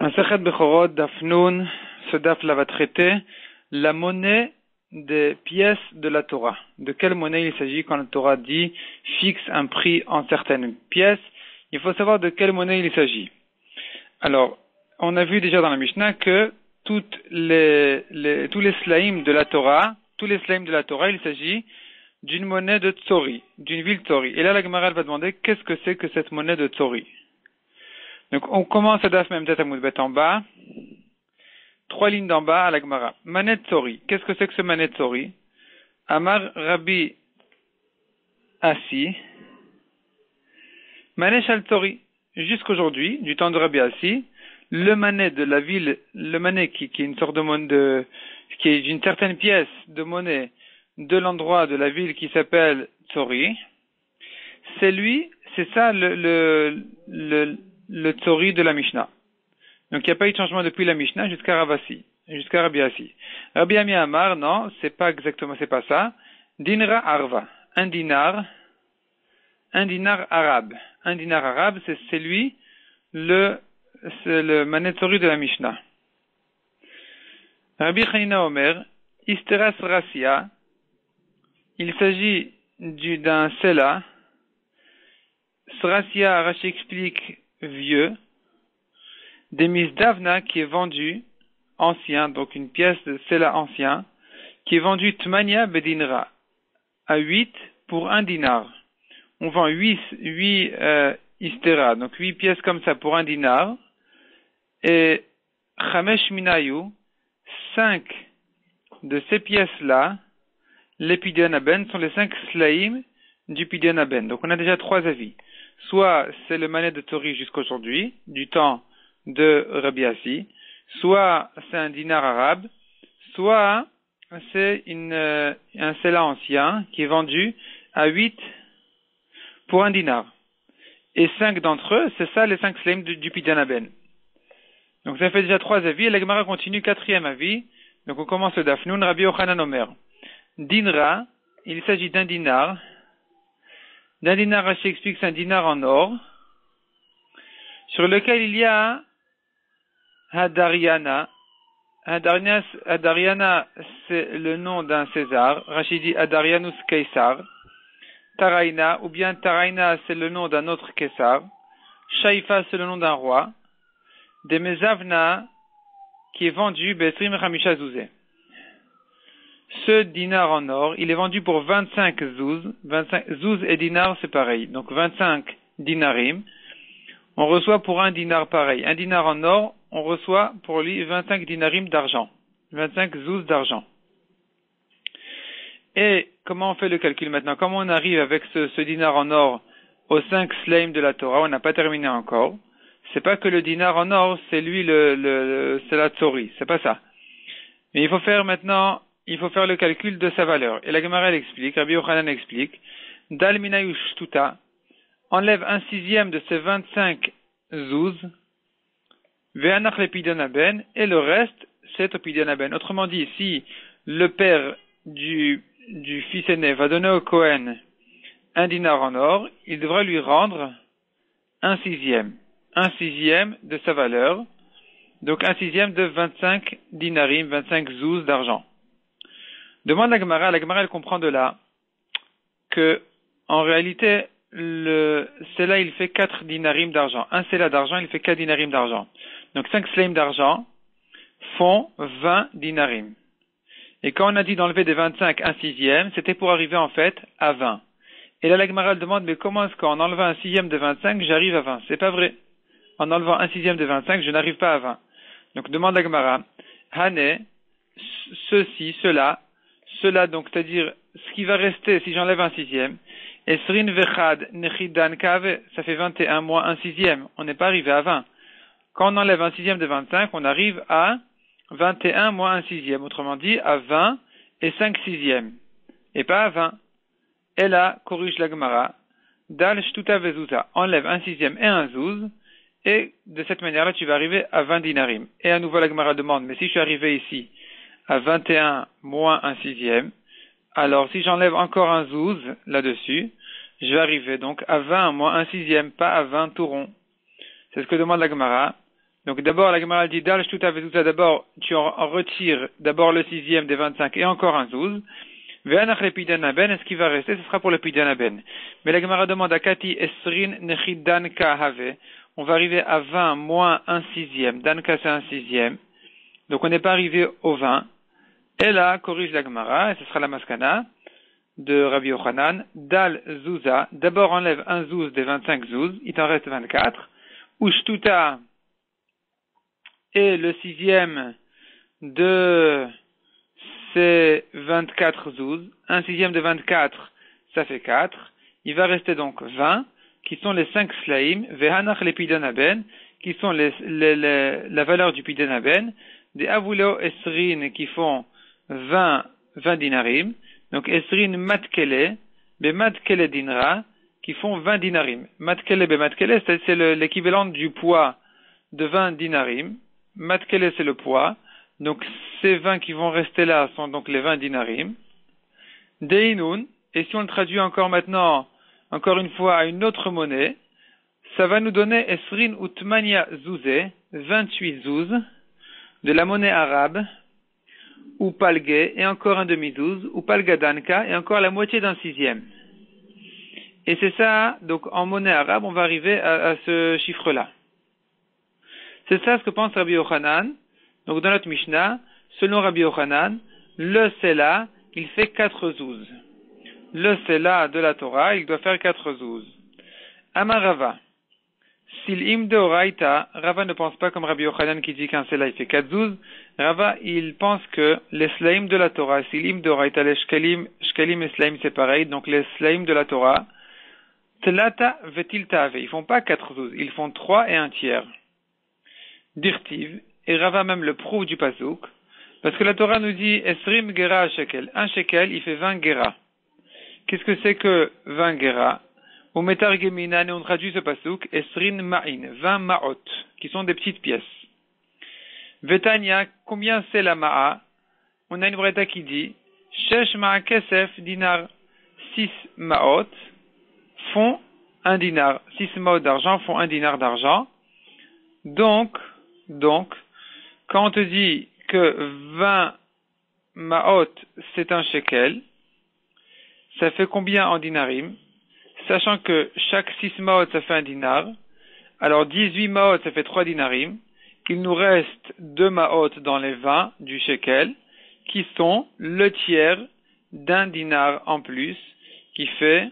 Masechet Bechorot, Daf Nun, ce daf là va traiter la monnaie des pièces de la Torah. De quelle monnaie il s'agit quand la Torah dit fixe un prix en certaines pièces? Il faut savoir de quelle monnaie il s'agit. Alors, on a vu déjà dans la Mishnah que tous les slaim de la Torah, il s'agit d'une monnaie de Tsori, d'une ville Tsori. Et là, la Gemara va demander qu'est-ce que c'est que cette monnaie de Tsori. Donc, on commence à Daf Memtet Amoudbet en bas, 3 lignes d'en bas à la Gemara. Manet Tsori. Qu'est-ce que c'est que ce Manet Tsori? Amar Rabbi Assi, Manet Shal Tsori. Jusqu'aujourd'hui, du temps de Rabbi Assi, le manet de la ville, le manet qui est une sorte de monnaie qui est d'une certaine pièce de monnaie de l'endroit de la ville qui s'appelle Tsori, c'est ça le Tsori de la Mishnah. Donc il n'y a pas eu de changement depuis la Mishnah jusqu'à Rabbi Assi. Rabbi Ami Amar, non, c'est pas ça. Dinra Arva, un dinar arabe. Un dinar arabe, c'est le manet Tsori de la Mishnah. Rabbi Chanina Omer, Isteras Rasia, il s'agit d'un Sela. Srasia, Rashi explique vieux. Des Misdavna qui est vendu, ancien, donc une pièce de Sela ancien, qui est vendu Tmania Bedinra, à 8 pour 1 dinar. On vend 8 Istera, donc 8 pièces comme ça pour 1 dinar. Et Chamesh Minayu, 5 de ces pièces-là, les Pidyon Haben, sont les 5 Slaim du Pidyon Haben. Donc on a déjà 3 avis. Soit c'est le manet de Tsori jusqu'aujourd'hui, du temps de Rabbi Assi, soit c'est un dinar arabe, soit c'est un Sela ancien qui est vendu à 8 pour 1 dinar. Et 5 d'entre eux, c'est ça les 5 Slaim du Pidyon Haben. Donc ça fait déjà 3 avis, et la Gemara continue 4e avis. Donc on commence le Daf Nun, Rabbi Yochanan Omer. Dinra, il s'agit d'un dinar. D'un dinar, Rashi explique, c'est un dinar en or, sur lequel il y a Hadariana. Hadariana, c'est le nom d'un César. Rashi dit Hadarianus Caesar. Taraina, ou bien Taraina, c'est le nom d'un autre Caesar. Shaifa, c'est le nom d'un roi. Des Mezavna, qui est vendu Betrim Hamisha Zouzé. Ce dinar en or, il est vendu pour 25 zouz. 25 zouz et dinar, c'est pareil. Donc 25 dinarim. On reçoit pour 1 dinar pareil. Un dinar en or, on reçoit pour lui 25 dinarim d'argent. 25 zouz d'argent. Et comment on fait le calcul maintenant? Comment on arrive avec ce dinar en or aux 5 slaim de la Torah? On n'a pas terminé encore. C'est pas que le dinar en or, c'est lui c'est la Tsori. C'est pas ça. Mais il faut faire le calcul de sa valeur. Et la Gemara explique, Rabbi Yochanan explique, Dal minayush tuta, enlève 1/6 de ces 25 zouz, ve'anach le Pidyon Haben, et le reste, c'est au Pidyon Haben. Autrement dit, si le père du fils aîné va donner au Kohen un dinar en or, il devra lui rendre 1/6. 1/6 de sa valeur. Donc 1/6 de 25 dinarim, 25 zouz d'argent. Demande la Gemara elle comprend de là que, en réalité, le Sela il fait 4 dinarim d'argent. Un Sela d'argent, il fait 4 dinarim d'argent. Donc 5 slaim d'argent font 20 dinarim. Et quand on a dit d'enlever des 25 1/6, c'était pour arriver en fait à 20. Et là la Gemara demande, mais comment est-ce qu'en enlevant 1/6 de 25, j'arrive à 20? C'est pas vrai. En enlevant 1/6 de 25, je n'arrive pas à 20. Donc demande la Gemara, Hané, cela, donc, c'est-à-dire, ce qui va rester si j'enlève 1/6, Esrin Vechad Nechidan Kave, ça fait 21 moins 1/6, on n'est pas arrivé à 20. Quand on enlève 1/6 de 25, on arrive à 21 moins 1/6, autrement dit, à 20 et 5/6, et pas à 20. Et là, corrige la Gemara, Dal Shtuta Vezuta, enlève 1/6 et 1 zouz, et de cette manière-là, tu vas arriver à 20 dinarim. Et à nouveau, la Gemara demande, mais si je suis arrivé ici à 21 moins 1/6, alors si j'enlève encore un zouz là-dessus, je vais arriver donc à 20 moins 1/6, pas à 20 tout rond. C'est ce que demande la Gemara. Donc d'abord, la Gemara dit, Dal Shtuta Vezuza, d'abord, tu en retires d'abord le 6e des 25 et encore un zouz. Ve'anach le pidanaben, et ce qui va rester, ce sera pour le pidanaben. Mais la Gemara demande à Kati Esrin Nechid Danka Have. On va arriver à 20 moins un 6e. Danka, c'est un 6e. Donc on n'est pas arrivé au 20. Et là, corrige la Gemara, et ce sera la maskana de Rabbi Yochanan. Dal Zouza, d'abord enlève un zouz des 25 zouz, il t'en reste 24. Ushtuta, et le 6e de ces 24 zouz, un 6e de 24, ça fait 4. Il va rester donc 20, qui sont les 5 slaim, vehanach le pidanaben, qui sont la valeur du pidanaben, des avulo esrin qui font 20 dinarim, donc esrin matkele, be matkele dinra, qui font 20 dinarim. Matkele be matkele, c'est l'équivalent du poids de 20 dinarim. Matkele, c'est le poids. Donc, ces 20 qui vont rester là sont donc les 20 dinarim. Deinun, et si on le traduit encore maintenant, encore une fois, à une autre monnaie, ça va nous donner esrin utmania zouzé, 28 zouz, de la monnaie arabe, ou palgue, et encore un demi-zouz, ou palgadanka, et encore la moitié d'un 6e. Et c'est ça, donc en monnaie arabe, on va arriver à ce chiffre-là. C'est ça ce que pense Rabbi Yochanan. Donc dans notre Mishnah, selon Rabbi Yochanan, le Sela, il fait 4 zouz. Le Sela de la Torah, il doit faire 4 zouz. Amar Rava. S'il im de Oraita, Rava ne pense pas comme Rabbi Yochanan qui dit qu'un Sela il fait 4 zouz. Rava, il pense que les Slaim de la Torah, s'il im de Oraita, les Shkalim et Slaim c'est pareil, donc les Slaim de la Torah, Tlata vetil tave, ils font pas 4 zouz, ils font 3 et un tiers. Dirtiv, et Rava même le prouve du pasouk, parce que la Torah nous dit Esrim gera a shekel. Un shekel, il fait 20 gera. Qu'est-ce que c'est que 20 gera? Au Metargeminan, on traduit ce pasouk, Esrin ma'in, 20 ma'ot, qui sont des petites pièces. Vetania, combien c'est la ma'a? On a une breta qui dit, Shesh ma'a kesef dinar, 6 ma'ot, font un dinar. 6 ma'ot d'argent font un dinar d'argent. Donc, quand on te dit que 20 ma'ot, c'est un shekel, ça fait combien en dinarim? Sachant que chaque 6 ma'ot, ça fait un dinar. Alors 18 ma'ot, ça fait 3 dinarim. Il nous reste 2 ma'ot dans les 20 du shekel, qui sont le tiers d'un dinar en plus, qui fait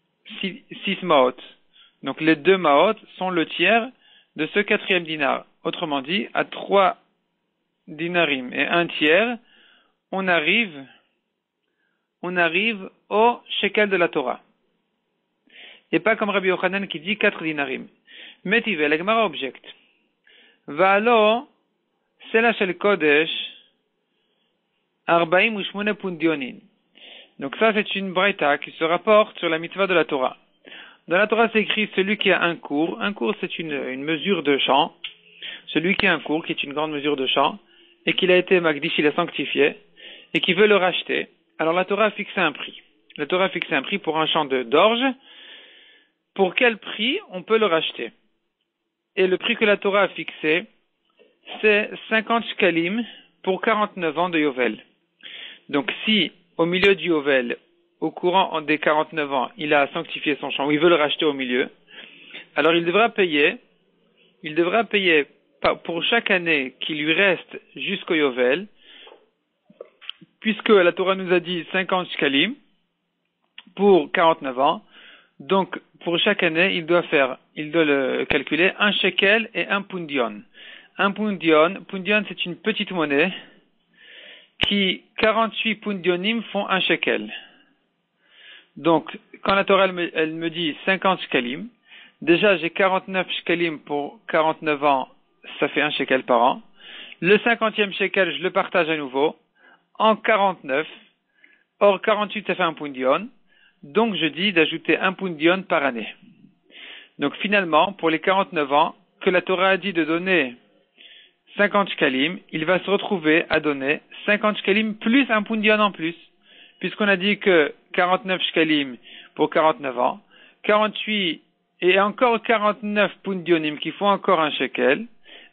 6 ma'ot. Donc les 2 ma'ot sont le tiers de ce 4e dinar. Autrement dit, à 3 dinarim et un tiers, on arrive au shekel de la Torah. Et pas comme Rabbi Yochanan qui dit 4 dinarim. Metive, la Gemara objecte. Va'alo, sela shel kodesh, 48 pundionin. Donc ça, c'est une braïta qui se rapporte sur la mitzvah de la Torah. Dans la Torah, c'est écrit celui qui a un cours. Un cours, c'est une mesure de champ. Celui qui a un cours, qui est une grande mesure de champ, et qu'il a été magdish, il a sanctifié, et qui veut le racheter. Alors la Torah a fixé un prix. La Torah a fixé un prix pour un champ d'orge. Pour quel prix on peut le racheter? Et le prix que la Torah a fixé, c'est 50 shkalim pour 49 ans de Yovel. Donc si, au milieu du Yovel, au courant des 49 ans, il a sanctifié son champ, ou il veut le racheter au milieu, alors il devra payer pour chaque année qui lui reste jusqu'au Yovel, puisque la Torah nous a dit 50 shkalim pour 49 ans, donc pour chaque année, il doit le calculer un shekel et un pundion. Un pundion, c'est une petite monnaie qui 48 pundionim font un shekel. Donc, quand la Torah elle me dit 50 shkalim, déjà j'ai 49 shkalim pour 49 ans, ça fait un shekel par an. Le 50e shekel, je le partage à nouveau en 49. Or 48, ça fait un pundion. Donc je dis d'ajouter un pundion par année. Donc finalement, pour les 49 ans, que la Torah a dit de donner 50 shkalim, il va se retrouver à donner 50 shkalim plus un pundion en plus. Puisqu'on a dit que 49 shkalim pour 49 ans, 48 et encore 49 pundionim qui font encore un shekel,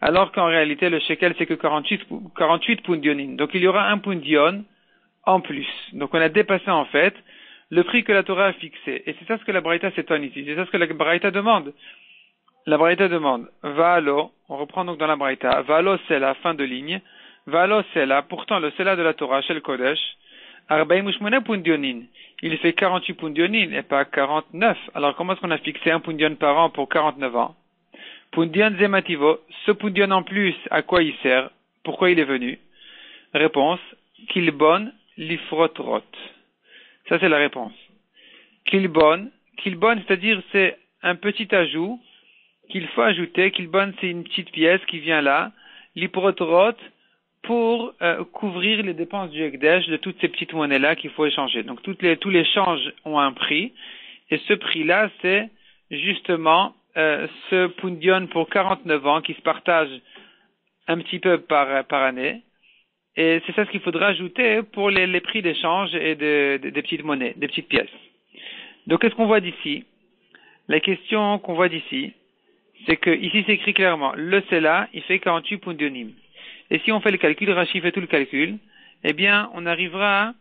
alors qu'en réalité, le shekel, c'est que 48 pundionim. Donc, il y aura un pundion en plus. Donc, on a dépassé, en fait, le prix que la Torah a fixé. Et c'est ça ce que la Braïta s'étonne ici. C'est ça ce que la Braïta demande. La Braïta demande, Va'alo, on reprend donc dans la Braïta, Va'alo c'est la fin de ligne, Va'alo c'est la, pourtant le Sela de la Torah, chez le Kodesh, Arbaim Ushmona Pundionin, il fait 48 Pundionin et pas 49. Alors comment est-ce qu'on a fixé un Pundion par an pour 49 ans? Pundion Zemativo, ce Pundion en plus, à quoi il sert? Pourquoi il est venu? Réponse, Kilbon Lifrotrot. Ça c'est la réponse. Kilbon, c'est-à-dire c'est un petit ajout qu'il faut ajouter. Kilbon, c'est une petite pièce qui vient là, l'hyprotrot, pour couvrir les dépenses du Hekdesh de toutes ces petites monnaies-là qu'il faut échanger. Donc tous les changes ont un prix, et ce prix-là, c'est justement ce pundion pour 49 ans qui se partage un petit peu par année. Et c'est ça ce qu'il faudra ajouter pour les prix d'échange et des petites monnaies, des petites pièces. Donc qu'est-ce qu'on voit d'ici? La question qu'on voit d'ici, c'est que ici c'est écrit clairement, le Sela, il fait 48 pundionim. Et si on fait le calcul, Rashi fait tout le calcul, eh bien, on arrivera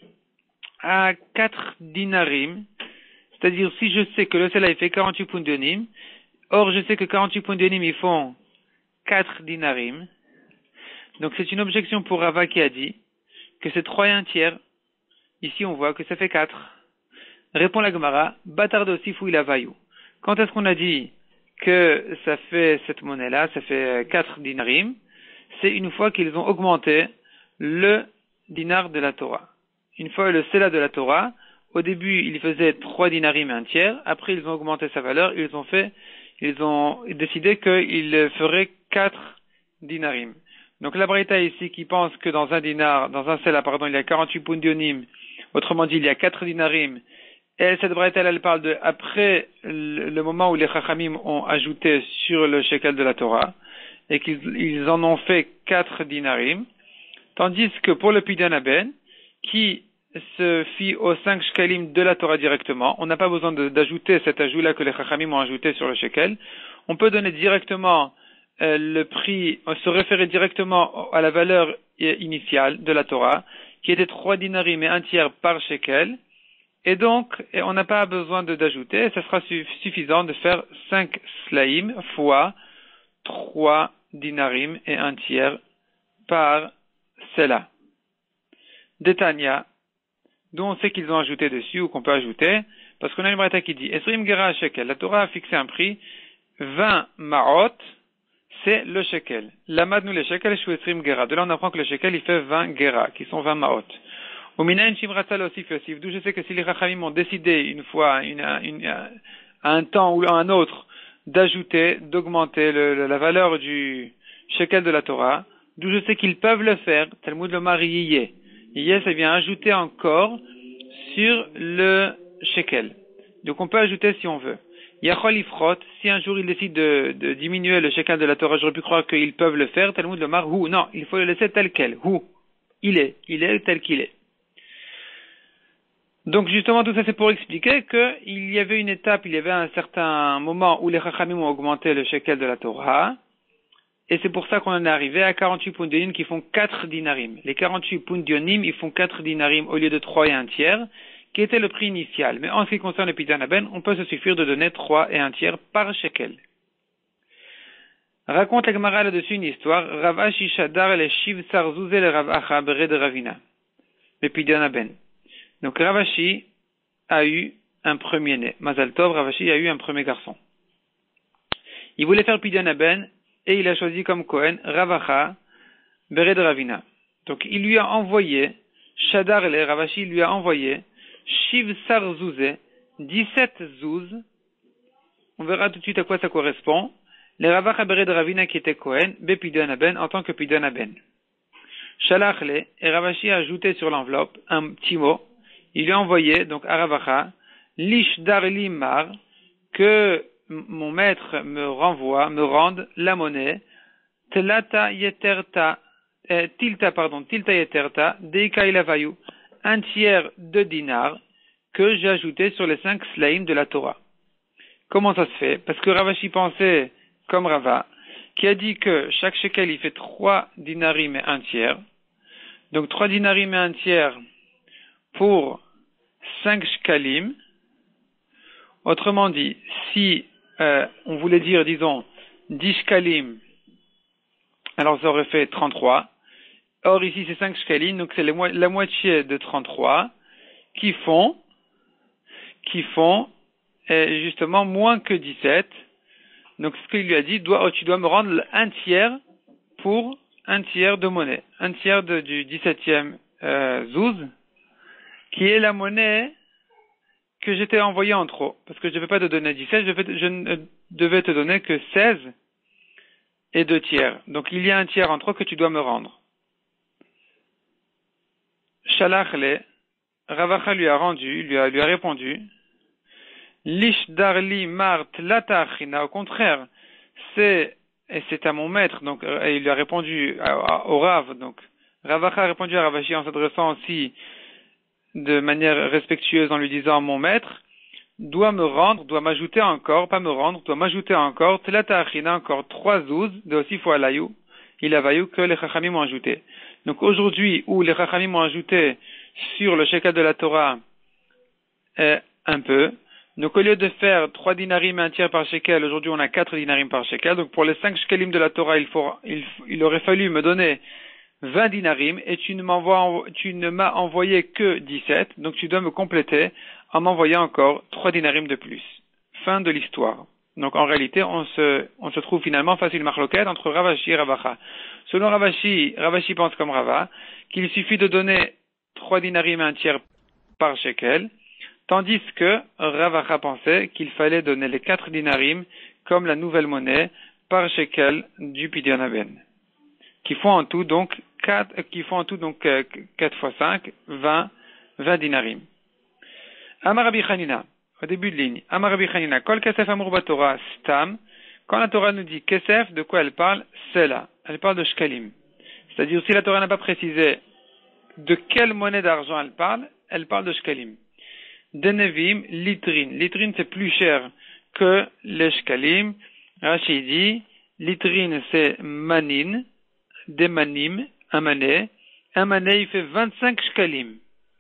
à 4 dinarim. C'est-à-dire, si je sais que le Sela, il fait 48 pundionim, or je sais que 48 pundionim, ils font 4 dinarim. Donc c'est une objection pour Rava qui a dit que c'est 3 et un tiers. Ici, on voit que ça fait 4. Répond la Gemara, Batardo Sifu il avayou. Quand est-ce qu'on a dit que ça fait cette monnaie-là, ça fait 4 dinarim? C'est une fois qu'ils ont augmenté le dinar de la Torah. Une fois le Sela de la Torah, au début, il faisait 3 dinarim et un tiers. Après, ils ont augmenté sa valeur. Ils ont décidé qu'ils feraient 4 dinarim. Donc, la Braïta ici qui pense que dans un Sela, il y a 48 pundionim. Autrement dit, il y a 4 dinarim. Et cette Braïta, elle parle de après le moment où les Chachamim ont ajouté sur le shekel de la Torah, et qu'ils en ont fait 4 dinarim, tandis que pour le Pidyon Haben, qui se fie aux 5 shekalim de la Torah directement, on n'a pas besoin d'ajouter cet ajout-là que les Chachamim ont ajouté sur le shekel, on peut donner directement le prix, se référer directement à la valeur initiale de la Torah, qui était 3 dinarim et un tiers par shekel, et donc on n'a pas besoin d'ajouter, ça sera suffisant de faire 5 slaim fois 3 dinarim et un tiers par Sela. Detania, dont on sait qu'ils ont ajouté dessus ou qu'on peut ajouter, parce qu'on a une braïta qui dit Esrim Gera shekel. La Torah a fixé un prix 20 ma'ot, c'est le shekel. Lamadnu le shekel shu Esrim Gera. De là on apprend que le shekel il fait 20 Gera, qui sont 20 ma'ot. Au minayin shimratzal osif yosif. D'où je sais que si les Chachamim ont décidé une fois, à un temps ou à un autre, d'ajouter, d'augmenter la valeur du shekel de la Torah, d'où je sais qu'ils peuvent le faire, Talmud Lomar Yiyeh. Yiyeh, ça vient ajouter encore sur le shekel. Donc on peut ajouter si on veut. Yachol Ifrot, si un jour ils décident de diminuer le shekel de la Torah, j'aurais pu croire qu'ils peuvent le faire, Talmud Lomar Hu. Non, il faut le laisser tel quel. Hu. Il est tel qu'il est. Donc justement tout ça c'est pour expliquer qu'il y avait une étape, il y avait un certain moment où les Chachamim ont augmenté le shekel de la Torah, et c'est pour ça qu'on en est arrivé à 48 pundionim qui font 4 dinarim. Les 48 pundionim, ils font 4 dinarim au lieu de 3 et un tiers, qui était le prix initial. Mais en ce qui concerne le Pidyon Haben, on peut se suffire de donner 3 et un tiers par shekel. Raconte la Gemara là-dessus une histoire, Rav Ashi Shadar le Shiv Sarzouzé le Rav Acha Bered Ravina, le Pidyon Haben. Donc Ravashi a eu un premier-né. Mazal Tov, Ravashi a eu un premier garçon. Il voulait faire Pidyon Haben et il a choisi comme Kohen Ravacha Bered Ravina. Donc il lui a envoyé, Shadar le Ravashi lui a envoyé Shiv Sar Zouzé, 17 zouz. On verra tout de suite à quoi ça correspond. Les Ravacha Bered Ravina qui était Kohen, Be Pidyon Haben en tant que Pidyon Haben. Shalach le, et Ravashi a ajouté sur l'enveloppe un petit mot. Il lui a envoyé, donc, à Ravacha, Lish Darli Mar, que mon maître me rende la monnaie, Tilta Yeterta, Deika Ilavayu, un tiers de dinar, que j'ai ajouté sur les 5 slaim de la Torah. Comment ça se fait? Parce que Ravashi pensait, comme Rava, qui a dit que chaque shekel, il fait 3 dinarim et un tiers. Donc 3 dinarim et un tiers pour 5 shkalim. Autrement dit, si on voulait dire, disons, 10 shkalim, alors ça aurait fait 33. Or ici c'est 5 shkalim, donc c'est la moitié de 33 qui font justement moins que 17. Donc ce qu'il lui a dit, tu dois me rendre un tiers pour un tiers de monnaie, un tiers du 17e zouz, qui est la monnaie que je t'ai envoyée en trop. Parce que je ne vais pas te donner 17, je ne devais te donner que 16 et 2 tiers. Donc il y a un tiers en trop que tu dois me rendre. Shalachle, Ravacha lui a répondu, Lish darli mart latachina, au contraire, c'est à mon maître, donc il lui a répondu au Rav, donc Ravacha a répondu à Ravashi en s'adressant aussi de manière respectueuse en lui disant mon maître doit m'ajouter encore latachina, encore 3 zouz de aussi fois layou, il a vaillou que les chachamim ont ajouté. Donc aujourd'hui où les chachamim ont ajouté sur le shekel de la Torah un peu. Donc au lieu de faire 3 dinarim et un tiers par shekel, aujourd'hui on a 4 dinarim par shekel. Donc pour les 5 shekelim de la Torah, il aurait fallu me donner 20 dinarim et tu ne m'as envoyé que 17. Donc tu dois me compléter en m'envoyant encore 3 dinarim de plus. Fin de l'histoire. Donc en réalité, on se trouve finalement face à une marloquette entre Ravashi et Ravacha. Selon Ravashi pense comme Rava, qu'il suffit de donner 3 dinarim et un tiers par shekel, tandis que Ravacha pensait qu'il fallait donner les 4 dinarim comme la nouvelle monnaie par shekel du Pidyon Haben, qui font en tout donc 4 fois 5, 20 dinarim. Amar Rabbi Chanina, au début de ligne. Amar Rabbi Chanina, Kol Kesef Amur Batorah Stam. Quand la Torah nous dit Kesef, de quoi elle parle? C'est là. Elle parle de shkalim. C'est-à-dire, si la Torah n'a pas précisé de quelle monnaie d'argent elle parle de shkalim. Denevim, litrine. Litrine, c'est plus cher que les shkalim. Rashi dit, litrine, c'est manin, des manim, un mané. Un mané, il fait 25 shkalim.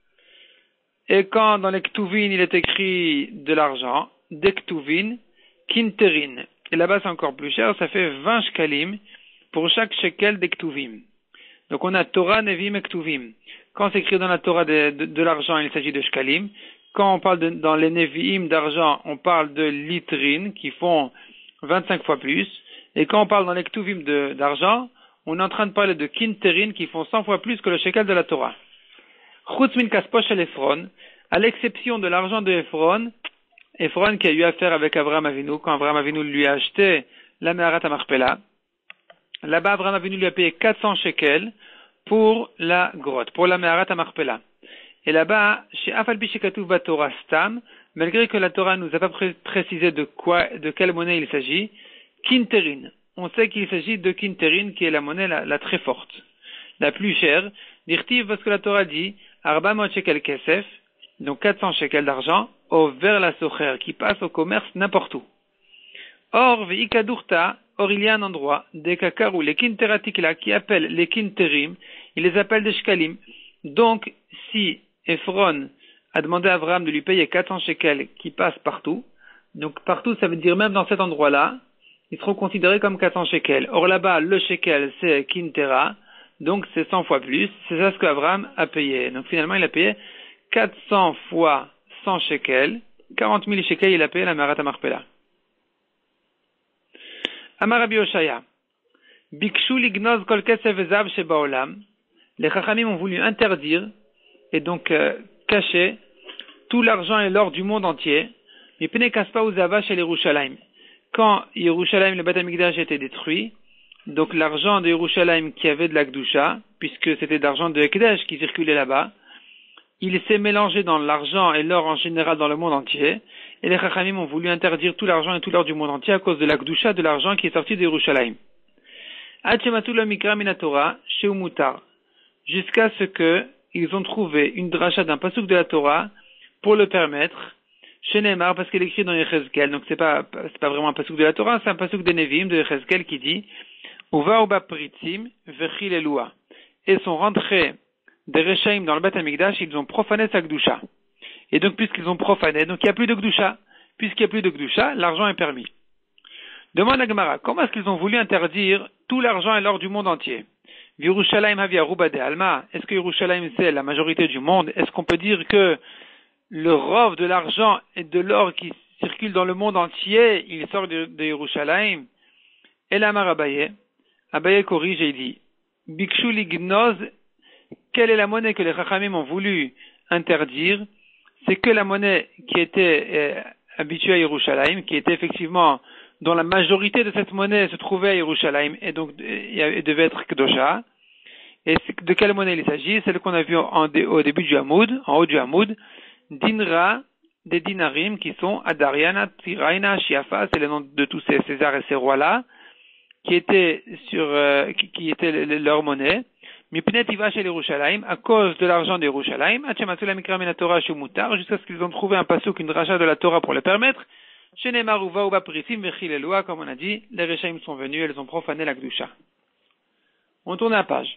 Et quand dans les ktuvin, il est écrit de l'argent, des ktuvin, kinterin. Et là-bas, c'est encore plus cher, ça fait 20 shkalim pour chaque shekel des ktuvim. Donc on a Torah, Nevim et ktuvim. Quand c'est écrit dans la Torah de l'argent, il s'agit de shkalim. Quand on parle dans les Nevi'im d'argent, on parle de litrines qui font 25 fois plus. Et quand on parle dans les ktuvim d'argent, on est en train de parler de kinterin qui font 100 fois plus que le shekel de la Torah. Chutz min kaspo shel Ephron, à l'exception de l'argent de Ephron qui a eu affaire avec Abraham Avinu, quand Abraham Avinu lui a acheté la Meharat HaMachpelah. Là-bas, Abraham Avinu lui a payé 400 shekels pour la grotte, pour la Meharat HaMachpelah. Et là-bas, chez Afal Bishekatuv Batorah Stam, malgré que la Torah nous a pas précisé de quelle monnaie il s'agit, Kinterin. On sait qu'il s'agit de Kinterin, qui est la monnaie la très forte, la plus chère. Dirtiv, parce que la Torah dit, Arba Mot Shekel Kesef, donc 400 shekels d'argent, au vers la socher, qui passe au commerce n'importe où. Or, Veikadurta, or il y a un endroit, des kakarou, les Kinteratikla, qui appellent les Kinterim, il les appelle des shkalim. Donc, si Ephron a demandé à Abraham de lui payer 400 shekels qui passent partout, donc partout ça veut dire même dans cet endroit-là, ils seront considérés comme 400 shekels. Or là-bas, le shekel c'est Kintera, donc c'est 100 fois plus, c'est ça ce qu'Abraham a payé. Donc finalement il a payé 400 fois 100 shekels, 40 000 shekels il a payé la Meharat HaMachpelah. Amar Rabbi Oshaya, Bikshu lignoz kol kesef vezav shebaolam, les Chachamim ont voulu interdire et donc cacher tout l'argent et l'or du monde entier. Mais Pene Kaspa Uzava chez Yerushalayim. Quand Yerushalayim, le Beth Amikdash, a été détruit, donc l'argent de Yerushalayim qui avait de la Kedusha, puisque c'était de l'argent de Ekdesh qui circulait là-bas, il s'est mélangé dans l'argent et l'or en général dans le monde entier. Et les Chachamim ont voulu interdire tout l'argent et tout l'or du monde entier à cause de la Kedusha de l'argent qui est sorti de Yerushalayim. Hachematul Mikra Minatora, Sheumutar. Jusqu'à ce que ils ont trouvé une dracha d'un pasuk de la Torah pour le permettre, chez Neymar, parce qu'il est écrit dans Yechezkel, donc c'est pas vraiment un pasuk de la Torah, c'est un pasuk des Nevi'im de Yechezkel qui dit, Uva uba pritzim vechil elua. Et sont rentrés des Rechaim dans le Beth Amikdash, ils ont profané sa Gdusha. Et donc, puisqu'ils ont profané, donc il n'y a plus de Gdusha. Puisqu'il n'y a plus de Gdusha, l'argent est permis. Demande à Gemara, comment est-ce qu'ils ont voulu interdire tout l'argent et l'or du monde entier? Yerushalayim havia ruba de alma. Est-ce que Yerushalayim c'est la majorité du monde? Est-ce qu'on peut dire que le rov de l'argent et de l'or qui circule dans le monde entier, il sort de Yerushalayim? Et la Abaye, Abaye corrige et dit, Bikshu lignoz, quelle est la monnaie que les Chachamim ont voulu interdire? C'est que la monnaie qui était habituée à Yerushalayim, qui était effectivement, dont la majorité de cette monnaie se trouvait à Yerushalayim, et donc devait être Kedosha. Et de quelle monnaie il s'agit? Celle qu'on a vue au début du Hamoud, en haut du Hamoud, Dinra, des dinarim, qui sont Adariana, Tiraina, Shiafa, c'est le nom de tous ces Césars et ces rois-là, qui étaient qui étaient leur monnaie. Mipnet iva chez Yerushalayim, à cause de l'argent de Yerushalayim, Hachem mikra min Torah shumutar, jusqu'à ce qu'ils ont trouvé un pasuk, une dracha de la Torah pour le permettre. Shenemar uva uba prisim vechil elua, comme on a dit, les Rechaim sont venus, elles ont profané la Kedusha. On tourne la page.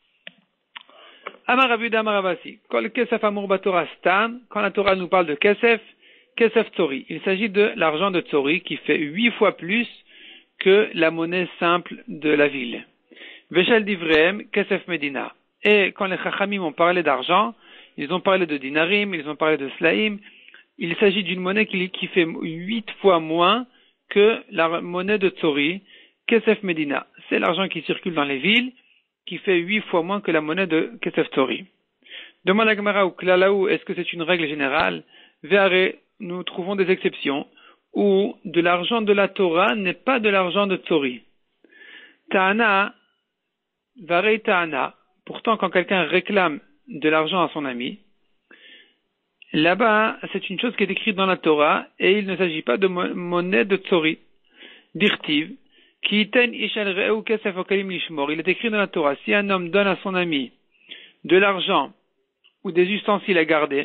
Amar Rav Yehuda Amar Rav Asi, Kol kesef amur batorah stam, quand la Torah nous parle de kesef tzori. Il s'agit de l'argent de tzori qui fait 8 fois plus que la monnaie simple de la ville. Veshel divreem kesef medina. Et quand les chachamim ont parlé d'argent, ils ont parlé de dinarim, ils ont parlé de slaim. Il s'agit d'une monnaie qui fait 8 fois moins que la monnaie de tzori, kesef medina. C'est l'argent qui circule dans les villes, qui fait 8 fois moins que la monnaie de kesef tzori. Demande à Gemara ou Klalaou, est-ce que c'est une règle générale? Ve'are, nous trouvons des exceptions, où de l'argent de la Torah n'est pas de l'argent de tzori. Ta'ana, varei ta'ana, pourtant quand quelqu'un réclame de l'argent à son ami, là-bas, c'est une chose qui est écrite dans la Torah, et il ne s'agit pas de monnaie de tzori. Dirtiv, ki iten ishal re'u kesef okalim lishmor. Il est écrit dans la Torah, si un homme donne à son ami de l'argent ou des ustensiles à garder,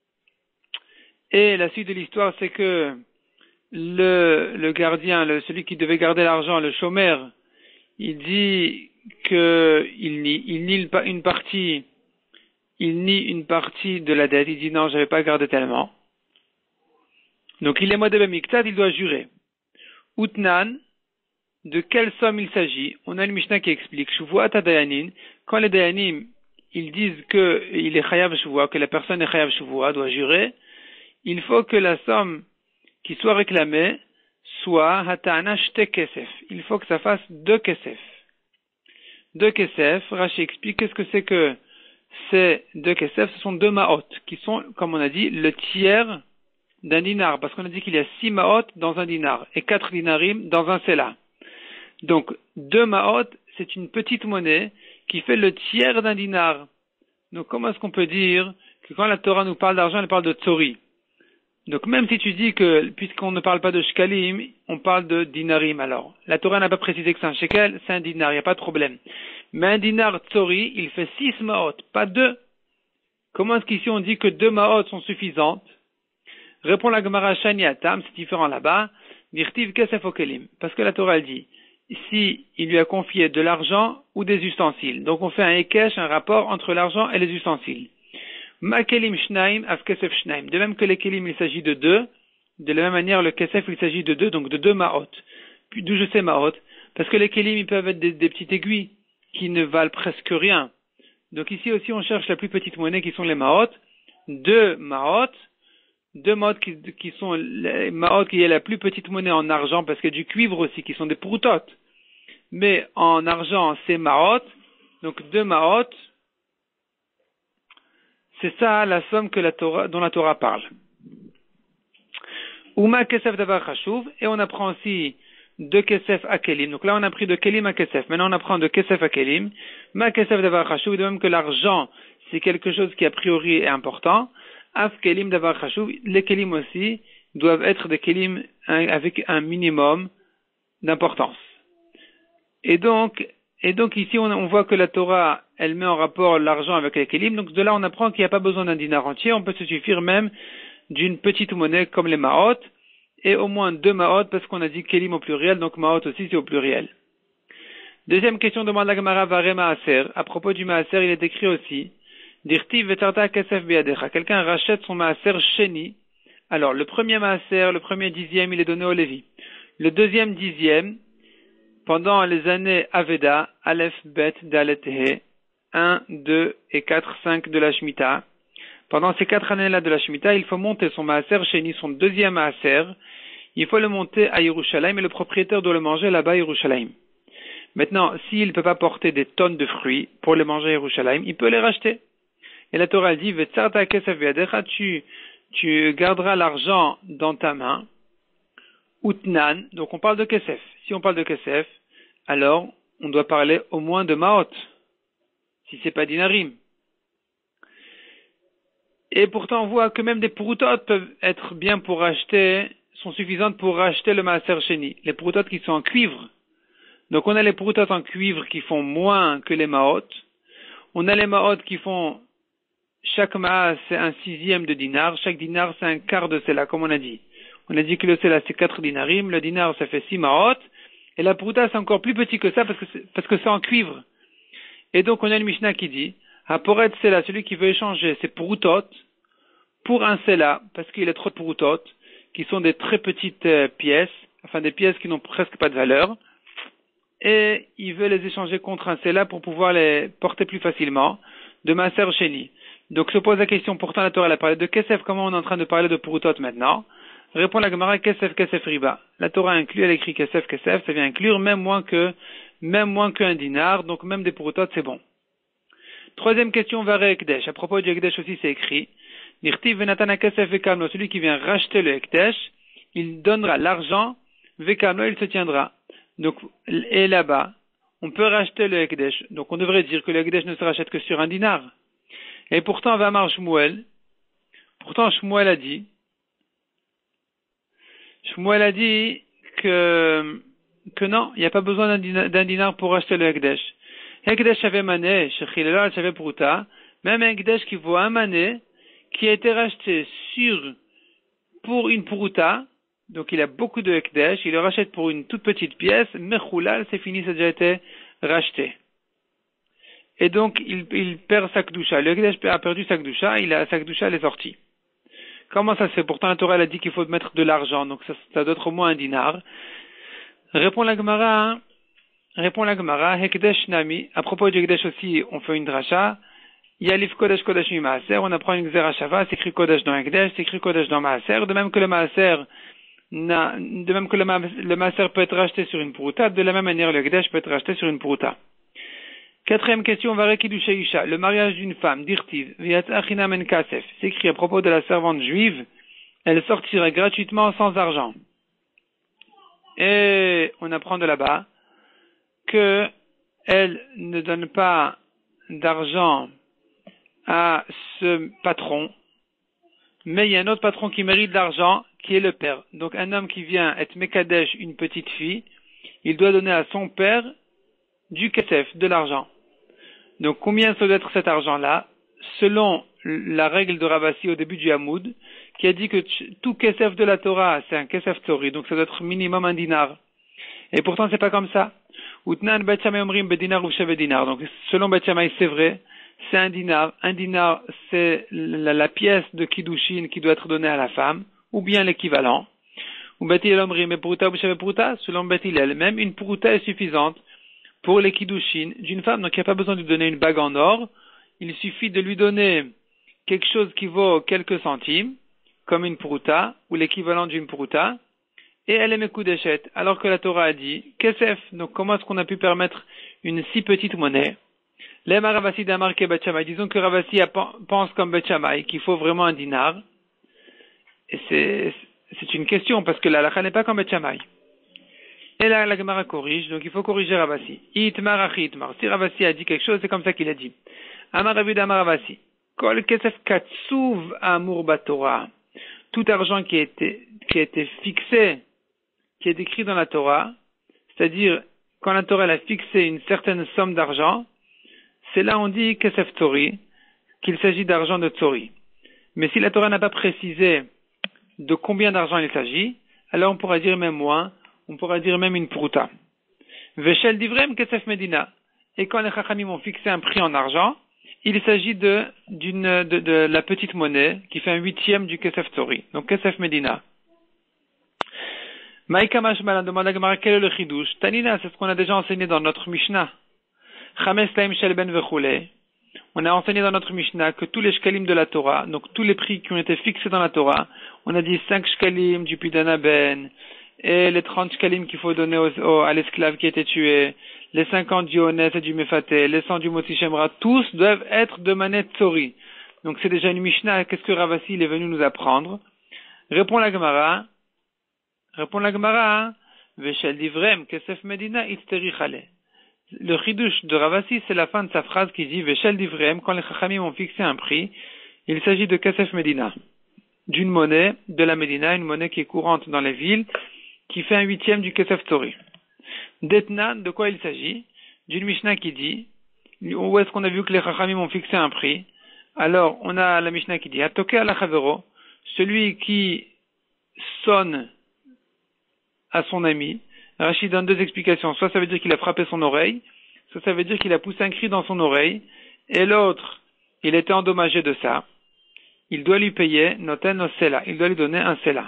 et la suite de l'histoire, c'est que le gardien, celui qui devait garder l'argent, le chômeur, il dit que il nie une partie de la dette. Il dit non, j'avais pas gardé tellement. Donc il est modé b'miktad, il doit jurer. Utnan, de quelle somme il s'agit? On a une Mishnah qui explique Shuvuat dayanin, quand les dayanim ils disent que il est chayav shuvua, que la personne est chayav shuvua, doit jurer, il faut que la somme qui soit réclamée soit hata'ana shte kesef. Il faut que ça fasse 2 kesef. 2 kesef, Rashi explique qu'est-ce que c'est que ces 2 kesef, ce sont 2 maot, qui sont, comme on a dit, le tiers d'un dinar, parce qu'on a dit qu'il y a 6 maot dans un dinar, et 4 dinarim dans un sela. Donc, 2 maot, c'est une petite monnaie qui fait le tiers d'un dinar. Donc, comment est-ce qu'on peut dire que quand la Torah nous parle d'argent, elle parle de tzori? Donc, même si tu dis que, puisqu'on ne parle pas de shkalim, on parle de dinarim, alors. La Torah n'a pas précisé que c'est un shekel, c'est un dinar, il n'y a pas de problème. Mais un dinar tzori, il fait 6 maot, pas 2. Comment est-ce qu'ici on dit que 2 maot sont suffisantes? Répond la Gemara Shani Atam, c'est différent là-bas. Dirtiv kesef okelim. Parce que la Torah elle dit, si il lui a confié de l'argent ou des ustensiles. Donc on fait un ekesh, un rapport entre l'argent et les ustensiles. Ma kelim shnaim af kesef shnaim. De même que les kelim il s'agit de 2, de la même manière le kesef il s'agit de 2, donc de 2 maot. Puis d'où je sais maot? Parce que les kelim ils peuvent être des petites aiguilles qui ne valent presque rien. Donc ici aussi on cherche la plus petite monnaie qui sont les maot. 2 maot qui sont les maot qui est la plus petite monnaie en argent parce qu'il y a du cuivre aussi qui sont des proutotes. Mais en argent c'est maot, donc 2 maot, c'est ça la somme que dont la Torah parle. Uma kesef davar chashuv, et on apprend aussi de kesef à kelim. Donc là on a pris de kelim à kesef, maintenant on apprend de kesef à kelim. Ma kesef davar chashuv, de même que l'argent c'est quelque chose qui a priori est important. Af kelim davar chashuv, les kelim aussi doivent être des kelim avec un minimum d'importance. Et donc ici on voit que la Torah elle met en rapport l'argent avec les kelim. Donc de là on apprend qu'il n'y a pas besoin d'un dinar entier, on peut se suffire même d'une petite monnaie comme les maot, et au moins 2 maot parce qu'on a dit kelim au pluriel, donc maot aussi c'est au pluriel. Deuxième question, demande la Gemara Vare Maaser. À propos du Maaser, il est écrit aussi, Dirtiv vetarta kesef biadecha. Quelqu'un rachète son Maaser Sheni. Alors, le premier Maaser, le premier dixième, il est donné au Lévi. Le deuxième dixième, pendant les années Aveda, Aleph, Bet, Dalet, He, 1, 2 et 4, 5 de la Shemitah. Pendant ces 4 années-là de la Shemitah, il faut monter son Maaser Sheni, son deuxième Maaser. Il faut le monter à Yerushalayim et le propriétaire doit le manger là-bas à Yerushalayim. Maintenant, s'il ne peut pas porter des tonnes de fruits pour les manger à Yerushalayim, il peut les racheter. Et la Torah dit, tu garderas l'argent dans ta main. Utnan, donc on parle de kesef. Si on parle de kesef, alors on doit parler au moins de maot, si c'est pas dinarim. Et pourtant on voit que même des proutot peuvent être bien pour racheter, sont suffisantes pour racheter le maaser sheni. Les proutot qui sont en cuivre. Donc on a les proutot en cuivre qui font moins que les maot. On a les maot qui font, chaque maas c'est un sixième de dinar, chaque dinar c'est un quart de cela, comme on a dit. On a dit que le cela c'est 4 dinarim, le dinar ça fait 6 maot, et la prouta c'est encore plus petit que ça parce que c'est en cuivre. Et donc on a une Mishnah qui dit, Haporet cela, celui qui veut échanger ses proutot pour un cela, parce qu'il a trop de proutot, qui sont des très petites pièces, enfin des pièces qui n'ont presque pas de valeur, et il veut les échanger contre un cela pour pouvoir les porter plus facilement, de Maaser Sheni. Donc se pose la question, pourtant la Torah elle a parlé de Kesef, comment on est en train de parler de proutot maintenant? Répond la Gemara, Kesef, Kesef, Riba. La Torah inclut, elle écrit Kesef, Kesef, ça vient inclure même moins qu'un dinar, donc même des proutot, c'est bon. Troisième question, Vare Ekdesh. À propos du Ekdesh aussi, c'est écrit, Nirtiv venatana Kesef Vekamlo, celui qui vient racheter le Ekdesh, il donnera l'argent, Vekamlo, il se tiendra. Donc, et là-bas, on peut racheter le Ekdesh. Donc on devrait dire que le Ekdesh ne se rachète que sur un dinar. Et pourtant, Vamar Shmuel a dit que non, il n'y a pas besoin d'un dinar pour acheter le Ekdesh. Ekdesh avait mané, Shechilelal avait prouta, même un Ekdesh qui vaut un mané, qui a été racheté pour une prouta, donc il a beaucoup de Ekdesh, il le rachète pour une toute petite pièce, Mechulal, c'est fini, ça a déjà été racheté. Et donc, il perd sa Kedusha. Le Ekdesh a perdu sa Kedusha, sa Kedusha, elle est sortie. Comment ça se fait? Pourtant, la Torah, elle a dit qu'il faut mettre de l'argent, donc ça doit être au moins un dinar. Répond la Gemara, Hekdesh Nami. À propos du Ekdesh aussi, on fait une dracha. Yalif Kodesh Kodesh Mi Maaser. On apprend une Xerashava, c'est écrit Kodesh dans Ekdesh, c'est écrit Kodesh dans Maaser. De même que le Maaser peut être racheté sur une prouta, de la même manière, le Ekdesh peut être racheté sur une prouta. Quatrième question, Vare Kidusha Isha, le mariage d'une femme, Dirtiv, Viatzachina Men Kasef, c'est écrit à propos de la servante juive, elle sortira gratuitement sans argent. Et on apprend de là-bas que elle ne donne pas d'argent à ce patron, mais il y a un autre patron qui mérite de l'argent, qui est le père. Donc un homme qui vient être Mekadesh, une petite fille, il doit donner à son père du kesef, de l'argent. Donc combien ça doit être cet argent-là? Selon la règle de Ravasi au début du Hamoud, qui a dit que tout kesef de la Torah, c'est un kesef tori, donc ça doit être minimum un dinar. Et pourtant c'est pas comme ça. Utnan Bet Shammai omrim bedinar ou dinar. Donc selon Bet Shammai, c'est vrai, c'est un dinar. Un dinar, c'est la pièce de Kiddushin qui doit être donnée à la femme, ou bien l'équivalent. Ou Bet Hillel omrim et pruta ou sheve pruta, selon Bet Hillel, même une pruta est suffisante pour les kiddushin d'une femme, donc il n'y a pas besoin de lui donner une bague en or, il suffit de lui donner quelque chose qui vaut quelques centimes, comme une prouta, ou l'équivalent d'une prouta, et elle est mekudeshet, alors que la Torah a dit, kesef, donc comment est-ce qu'on a pu permettre une si petite monnaie? Lema Ravasi d'Amar ke Bet Shammai, disons que Ravasi pense comme Bet Shammai, qu'il faut vraiment un dinar, et c'est une question, parce que la halakha n'est pas comme Bet Shammai. Et là, la Gemara corrige, donc il faut corriger Ravasi. Itmar achitmar. Si Ravasi a dit quelque chose, c'est comme ça qu'il a dit. Amar Ravid Amar Ravasi. Kol kesef katsuv amur batorah. Tout argent qui a été fixé, qui est écrit dans la Torah, c'est-à-dire, quand la Torah a fixé une certaine somme d'argent, c'est là on dit kesef tori, qu'il s'agit d'argent de tori. Mais si la Torah n'a pas précisé de combien d'argent il s'agit, alors on pourra dire même moins, on pourra dire même une prouta. Veshel divrem kesef medina. Et quand les chachamim ont fixé un prix en argent, il s'agit de la petite monnaie qui fait un huitième du kesef tzori. Donc kesef medina. Maïka Mashmalan demande à Gemara quel est le chidouche. Tanina, c'est ce qu'on a déjà enseigné dans notre Mishnah. Chames laim shelben vechule. On a enseigné dans notre Mishnah que tous les shkalim de la Torah, donc tous les prix qui ont été fixés dans la Torah, on a dit 5 shkalim du pidanaben, et les 30 shkalim qu'il faut donner à l'esclave qui a été tué, les 50 du honest et du mefaté, les 100 du motzi shemra, tous doivent être de manet tzori. Donc c'est déjà une Mishnah. Qu'est-ce que Ravasi il est venu nous apprendre? Répond la Gemara, Veshel divrem kesef medina itzteri chale. Le chidouche de Ravasi, c'est la fin de sa phrase qui dit Veshel divrem, quand les chachamim ont fixé un prix, il s'agit de kesef medina, d'une monnaie de la Médina, une monnaie qui est courante dans les villes, qui fait un huitième du kesef tzori. Detnan, de quoi il s'agit? D'une Mishnah qui dit, où est-ce qu'on a vu que les chachamim ont fixé un prix? Alors, on a la Mishnah qui dit, Atoke ala chavero, celui qui sonne à son ami. Rachid donne deux explications. Soit ça veut dire qu'il a frappé son oreille, soit ça veut dire qu'il a poussé un cri dans son oreille, et l'autre, il était endommagé de ça. Il doit lui payer, noten o sela. Il doit lui donner un sela.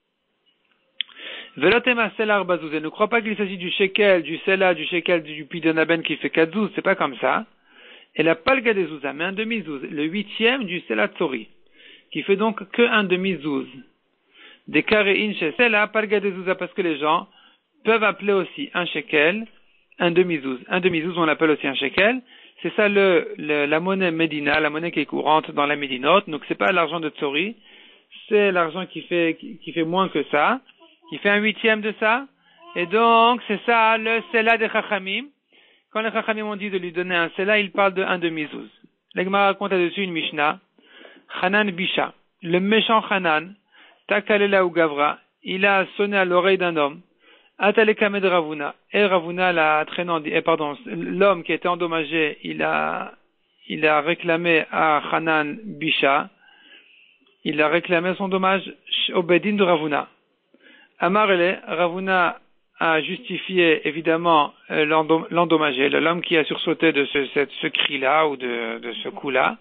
Velotema sela arbazouz. Ne crois pas qu'il s'agit du shekel, du sela, du shekel, du pidonaben qui fait 4 zouz. C'est pas comme ça. Et la palga des zouzas, mais un demi-zouz. Le huitième du sela tzori. Qui fait donc que un demi-zouz. Des karein chez sela, palga des zouzas, parce que les gens peuvent appeler aussi un shekel, un demi-zouz. Un demi-zouz, on l'appelle aussi un shekel. C'est ça la monnaie Médina, la monnaie qui est courante dans la Médinote. Donc c'est pas l'argent de Tzori, c'est l'argent qui fait moins que ça, qui fait un huitième de ça. Et donc c'est ça le Sela des Chachamim. Quand les Chachamim ont dit de lui donner un Sela, ils parlent de un demi-zouz. L'Egma raconte là-dessus une Mishnah. Hanan Bisha, le méchant Hanan, Takalela ou Gavra, il a sonné à l'oreille d'un homme. Atalekamed Ravuna. Et Ravuna l'a traînant, l'homme qui était endommagé, il a réclamé à Hanan Bisha, il a réclamé son dommage au Bedin de Ravuna. Amarele, Ravuna a justifié évidemment l'endommagé, l'homme qui a sursauté de ce cri-là ou de ce coup-là.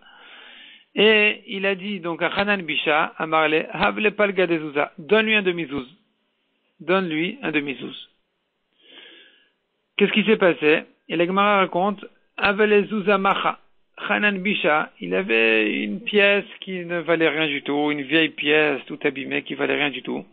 Et il a dit donc à Hanan Bisha, Amarele, Havle Palga de Zouza, donne-lui un demi-zouz. Donne-lui un demi-zouz. Qu'est-ce qui s'est passé? Et la Gemara raconte, Avele Zouza Macha. Hanan Bisha, il avait une pièce qui ne valait rien du tout, une vieille pièce toute abîmée qui valait rien du tout,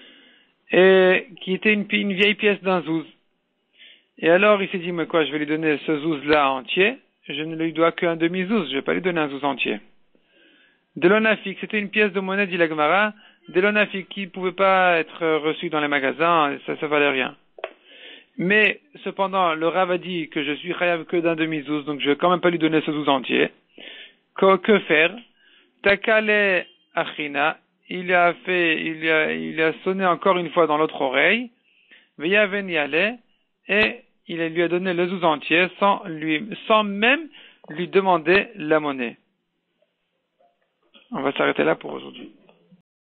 et qui était une vieille pièce d'un zouz. Et alors il s'est dit, mais quoi, je vais lui donner ce zouz-là entier, je ne lui dois qu'un demi-zouz, je vais pas lui donner un zouz entier. De l'onafik, c'était une pièce de monnaie, dit la Gemara, de l'onafik qui ne pouvait pas être reçu dans les magasins, ça valait rien. Mais, cependant, le Rav a dit que je suis chayav que d'un demi-zouz, donc je vais quand même pas lui donner ce zouz entier. Que faire? Takale achina, il a sonné encore une fois dans l'autre oreille, veya veniale, et il lui a donné le zouz entier sans même lui demander la monnaie. On va s'arrêter là pour aujourd'hui.